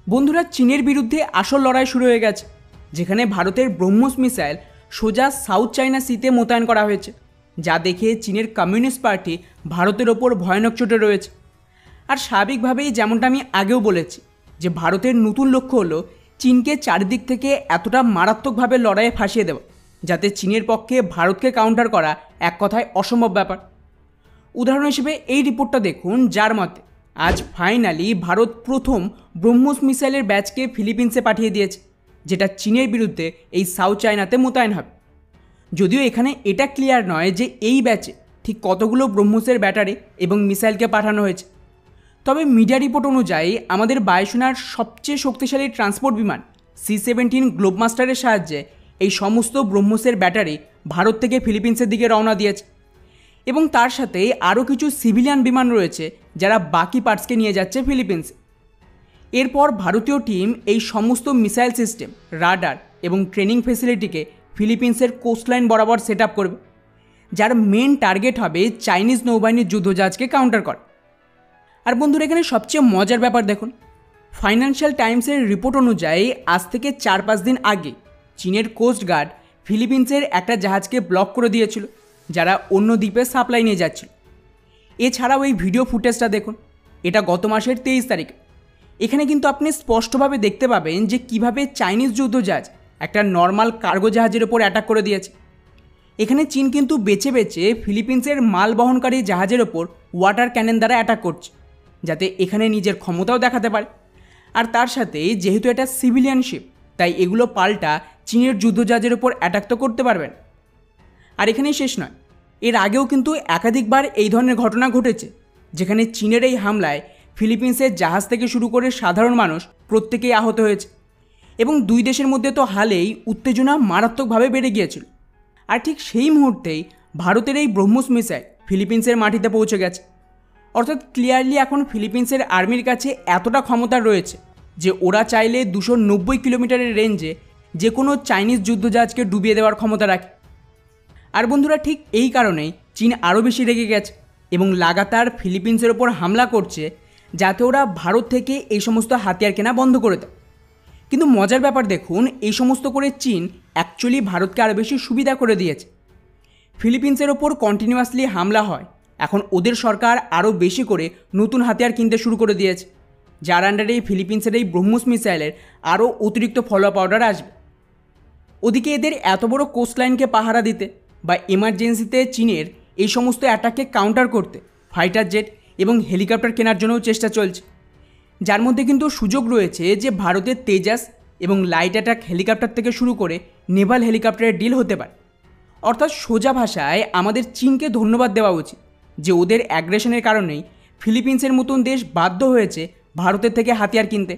বন্ধুরা, চীনের বিরুদ্ধে আসল লড়াই শুরু হয়ে গেছে, যেখানে ভারতের ব্রহ্মোস মিসাইল সোজা সাউথ চায়না সিতে মোতায়েন করা হয়েছে, যা দেখে চীনের কমিউনিস্ট পার্টি ভারতের ওপর ভয়ানক চোটে রয়েছে। আর স্বাভাবিকভাবেই যেমনটা আমি আগেও বলেছি যে ভারতের নতুন লক্ষ্য হলো চীনকে চারিদিক থেকে এতটা মারাত্মকভাবে লড়াইয়ে ফাঁসিয়ে দেওয়া, যাতে চীনের পক্ষে ভারতকে কাউন্টার করা এক কথায় অসম্ভব ব্যাপার। উদাহরণ হিসেবে এই রিপোর্টটা দেখুন, যার মতে আজ ফাইনালি ভারত প্রথম ব্রহ্মোস মিসাইলের ব্যাচকে ফিলিপিন্সে পাঠিয়ে দিয়েছে, যেটা চীনের বিরুদ্ধে এই সাউথ চায়নাতে মোতায়েন হবে। যদিও এখানে এটা ক্লিয়ার নয় যে এই ব্যাচে ঠিক কতগুলো ব্রহ্মোসের ব্যাটারি এবং মিসাইলকে পাঠানো হয়েছে। তবে মিডিয়া রিপোর্ট অনুযায়ী আমাদের বায়ুসেনার সবচেয়ে শক্তিশালী ট্রান্সপোর্ট বিমান C-17 গ্লোবমাস্টারের সাহায্যে এই সমস্ত ব্রহ্মোসের ব্যাটারি ভারত থেকে ফিলিপিন্সের দিকে রওনা দিয়েছে, এবং তার সাথে আরও কিছু সিভিলিয়ান বিমান রয়েছে যারা বাকি পার্টসকে নিয়ে যাচ্ছে ফিলিপিন্সে। এরপর ভারতীয় টিম এই সমস্ত মিসাইল সিস্টেম, রাডার এবং ট্রেনিং ফেসিলিটিকে ফিলিপিন্সের কোস্টলাইন বরাবর সেট আপ করবে, যার মেন টার্গেট হবে চাইনিজ নৌবাহিনীর যুদ্ধজাহাজকে কাউন্টার করা। আর বন্ধুরা, এখানে সবচেয়ে মজার ব্যাপার দেখুন, ফাইন্যান্সিয়াল টাইমসের রিপোর্ট অনুযায়ী আজ থেকে 4-5 দিন আগে চীনের কোস্ট গার্ড ফিলিপিন্সের একটা জাহাজকে ব্লক করে দিয়েছিল, যারা অন্য দ্বীপে সাপ্লাই নিয়ে যাচ্ছিল। এছাড়াও এই ভিডিও ফুটেজটা দেখুন, এটা গত মাসের 23 তারিখ। এখানে কিন্তু আপনি স্পষ্টভাবে দেখতে পাবেন যে কিভাবে চাইনিজ যুদ্ধজাহাজ একটা নর্মাল কার্গো জাহাজের ওপর অ্যাটাক করে দিয়েছে। এখানে চীন কিন্তু বেছে বেছে ফিলিপিন্সের মাল বহনকারী জাহাজের ওপর ওয়াটার ক্যানন দ্বারা অ্যাটাক করছে, যাতে এখানে নিজের ক্ষমতাও দেখাতে পারে। আর তার সাথে যেহেতু এটা সিভিলিয়ান শিপ, তাই এগুলো পাল্টা চীনের যুদ্ধজাহাজের ওপর অ্যাটাক তো করতে পারবেন। আর এখানেই শেষ নয়, এর আগেও কিন্তু একাধিকবার এই ধরনের ঘটনা ঘটেছে, যেখানে চীনের এই হামলায় ফিলিপিন্সের জাহাজ থেকে শুরু করে সাধারণ মানুষ প্রত্যেকেই আহত হয়েছে, এবং দুই দেশের মধ্যে তো হালেই উত্তেজনা মারাত্মকভাবে বেড়ে গিয়েছিল। আর ঠিক সেই মুহূর্তেই ভারতের এই ব্রহ্মোস মিসাইল ফিলিপিন্সের মাটিতে পৌঁছে গেছে। অর্থাৎ ক্লিয়ারলি এখন ফিলিপিন্সের আর্মির কাছে এতটা ক্ষমতা রয়েছে যে ওরা চাইলে 290 কিলোমিটারের রেঞ্জে যে কোনো চাইনিজ যুদ্ধজাহাজকে ডুবিয়ে দেওয়ার ক্ষমতা রাখে। আর বন্ধুরা, ঠিক এই কারণেই চীন আরও বেশি রেগে গেছে এবং লাগাতার ফিলিপিন্সের ওপর হামলা করছে, যাতে ওরা ভারত থেকে এই সমস্ত হাতিয়ার কেনা বন্ধ করে দেয়। কিন্তু মজার ব্যাপার দেখুন, এই সমস্ত করে চীন অ্যাকচুয়ালি ভারতকে আরও বেশি সুবিধা করে দিয়েছে। ফিলিপিন্সের ওপর কন্টিনিউয়াসলি হামলা হয়, এখন ওদের সরকার আরও বেশি করে নতুন হাতিয়ার কিনতে শুরু করে দিয়েছে, যার আন্ডারে ফিলিপিন্সের এই ব্রহ্মোস মিসাইলের আরও অতিরিক্ত ফলো আপ অর্ডার আসবে। ওদিকে এদের এত বড় কোস্টলাইনকে পাহারা দিতে বা এমার্জেন্সিতে চীনের এই সমস্ত অ্যাটাককে কাউন্টার করতে ফাইটার জেট এবং হেলিকপ্টার কেনার জন্যও চেষ্টা চলছে, যার মধ্যে কিন্তু সুযোগ রয়েছে যে ভারতের তেজাস এবং লাইট অ্যাটাক হেলিকপ্টার থেকে শুরু করে নেভাল হেলিকপ্টারের ডিল হতে পারে। অর্থাৎ সোজা ভাষায় আমাদের চীনকে ধন্যবাদ দেওয়া উচিত যে ওদের অ্যাগ্রেশনের কারণেই ফিলিপিন্সের মতন দেশ বাধ্য হয়েছে ভারতের থেকে হাতিয়ার কিনতে।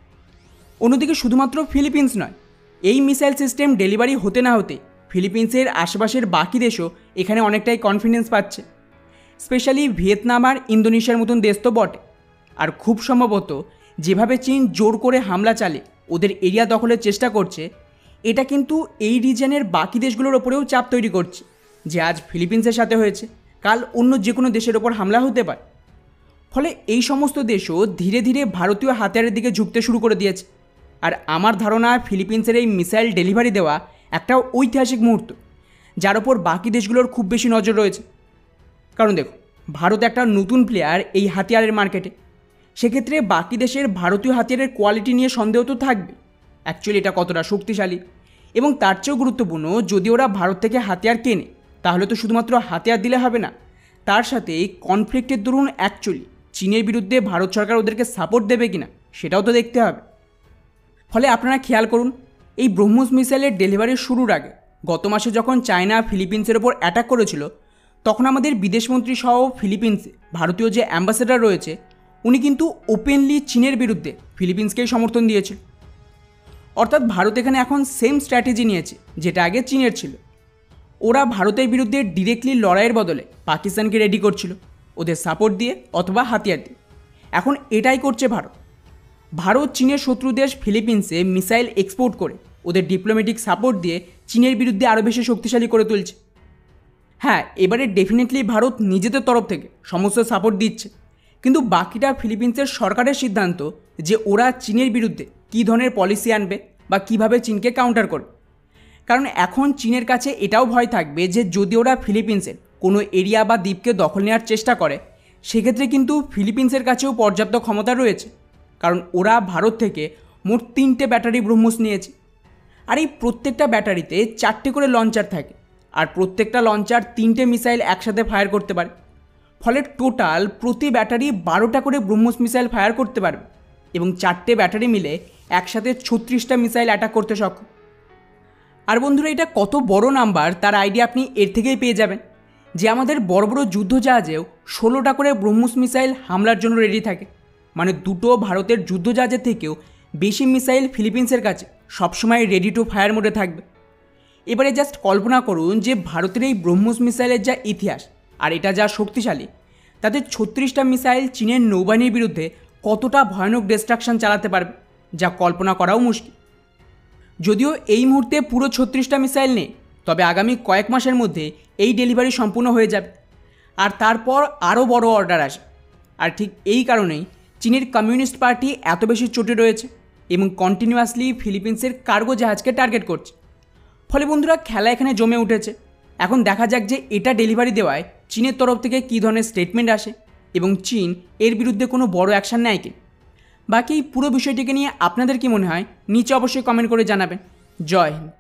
অন্যদিকে শুধুমাত্র ফিলিপিন্স নয়, এই মিসাইল সিস্টেম ডেলিভারি হতে না হতে ফিলিপিন্সের আশেপাশের বাকি দেশও এখানে অনেকটাই কনফিডেন্স পাচ্ছে, স্পেশালি ভিয়েতনাম আর ইন্দোনেশিয়ার মতন দেশ তো বটে। আর খুব সম্ভবত যেভাবে চীন জোর করে হামলা চালিয়ে ওদের এরিয়া দখলের চেষ্টা করছে, এটা কিন্তু এই রিজনের বাকি দেশগুলোর ওপরেও চাপ তৈরি করছে যে আজ ফিলিপিন্সের সাথে হয়েছে, কাল অন্য যে কোনো দেশের ওপর হামলা হতে পারে। ফলে এই সমস্ত দেশও ধীরে ধীরে ভারতীয় হাতিয়ারের দিকে ঝুঁকতে শুরু করে দিয়েছে। আর আমার ধারণা ফিলিপিন্সের এই মিসাইল ডেলিভারি দেওয়া একটা ঐতিহাসিক মুহূর্ত, যার ওপর বাকি দেশগুলোর খুব বেশি নজর রয়েছে। কারণ দেখো, ভারত একটা নতুন প্লেয়ার এই হাতিয়ারের মার্কেটে, সেক্ষেত্রে বাকি দেশের ভারতীয় হাতিয়ারের কোয়ালিটি নিয়ে সন্দেহ তো থাকবে, অ্যাকচুয়ালি এটা কতটা শক্তিশালী। এবং তার চেয়েও গুরুত্বপূর্ণ, যদি ওরা ভারত থেকে হাতিয়ার কেনে, তাহলে তো শুধুমাত্র হাতিয়ার দিলে হবে না, তার সাথে কনফ্লিক্টের দরুন অ্যাকচুয়ালি চীনের বিরুদ্ধে ভারত সরকার ওদেরকে সাপোর্ট দেবে কিনা সেটাও তো দেখতে হবে। ফলে আপনারা খেয়াল করুন, এই ব্রহ্মোস মিসাইলের ডেলিভারির শুরুর আগে গত মাসে যখন চায়না ফিলিপিন্সের ওপর অ্যাটাক করেছিল, তখন আমাদের বিদেশমন্ত্রী সহ ফিলিপিন্সে ভারতীয় যে অ্যাম্বাসেডার রয়েছে, উনি কিন্তু ওপেনলি চীনের বিরুদ্ধে ফিলিপিন্সকেই সমর্থন দিয়েছিল। অর্থাৎ ভারত এখানে এখন সেম স্ট্র্যাটেজি নিয়েছে যেটা আগে চীনের ছিল। ওরা ভারতের বিরুদ্ধে ডিরেক্টলি লড়াইয়ের বদলে পাকিস্তানকে রেডি করছিল, ওদের সাপোর্ট দিয়ে অথবা হাতিয়ার দিয়ে। এখন এটাই করছে ভারত। ভারত চীনের শত্রু দেশ ফিলিপিন্সে মিসাইল এক্সপোর্ট করে ওদের ডিপ্লোম্যাটিক সাপোর্ট দিয়ে চীনের বিরুদ্ধে আরও বেশি শক্তিশালী করে তুলছে। হ্যাঁ, এবারে ডেফিনেটলি ভারত নিজেদের তরফ থেকে সমস্ত সাপোর্ট দিচ্ছে, কিন্তু বাকিটা ফিলিপিন্সের সরকারের সিদ্ধান্ত যে ওরা চীনের বিরুদ্ধে কী ধরনের পলিসি আনবে বা কিভাবে চীনকে কাউন্টার করবে। কারণ এখন চীনের কাছে এটাও ভয় থাকবে যে যদি ওরা ফিলিপিন্সের কোনো এরিয়া বা দ্বীপকে দখল নেওয়ার চেষ্টা করে, সেক্ষেত্রে কিন্তু ফিলিপিন্সের কাছেও পর্যাপ্ত ক্ষমতা রয়েছে, কারণ ওরা ভারত থেকে মোট 3টে ব্যাটারি ব্রহ্মোস নিয়েছে। আর এই প্রত্যেকটা ব্যাটারিতে 4টে করে লঞ্চার থাকে, আর প্রত্যেকটা লঞ্চার 3টে মিসাইল একসাথে ফায়ার করতে পারে। ফলে টোটাল প্রতি ব্যাটারি 12টা করে ব্রহ্মোস মিসাইল ফায়ার করতে পারবে, এবং 4টে ব্যাটারি মিলে একসাথে 36টা মিসাইল অ্যাটাক করতে সক্ষম। আর বন্ধুরা, এটা কত বড় নাম্বার তার আইডিয়া আপনি এর থেকেই পেয়ে যাবেন যে আমাদের বড় বড় যুদ্ধজাহাজেও 16টা করে ব্রহ্মোস মিসাইল হামলার জন্য রেডি থাকে। মানে দুটো ভারতের যুদ্ধজাহাজের থেকেও বেশি মিসাইল ফিলিপিন্সের কাছে সবসময় রেডি টু ফায়ার মোডে থাকবে। এবারে জাস্ট কল্পনা করুন যে ভারতের এই ব্রহ্মোস মিসাইলের যা ইতিহাস আর এটা যা শক্তিশালী, তাতে 36টা মিসাইল চীনের নৌবাহিনীর বিরুদ্ধে কতটা ভয়ানক ডিস্ট্রাকশন চালাতে পারবে, যা কল্পনা করাও মুশকিল। যদিও এই মুহূর্তে পুরো 36টা মিসাইল নেই, তবে আগামী কয়েক মাসের মধ্যে এই ডেলিভারি সম্পূর্ণ হয়ে যাবে, আর তারপর আরও বড় অর্ডার আসে। আর ঠিক এই কারণেই চীনের কমিউনিস্ট পার্টি এত বেশি চটে রয়েছে এবং কন্টিনিউয়াসলি ফিলিপিন্সের কার্গো জাহাজকে টার্গেট করছে। ফলে বন্ধুরা, খেলা এখানে জমে উঠেছে। এখন দেখা যাক যে এটা ডেলিভারি দেওয়ায় চীনের তরফ থেকে কী ধরনের স্টেটমেন্ট আসে এবং চীন এর বিরুদ্ধে কোনো বড় অ্যাকশান নেয় কি। বাকি পুরো বিষয়টিকে নিয়ে আপনাদের কি মনে হয় নিচে অবশ্যই কমেন্ট করে জানাবেন। জয় হিন্দ।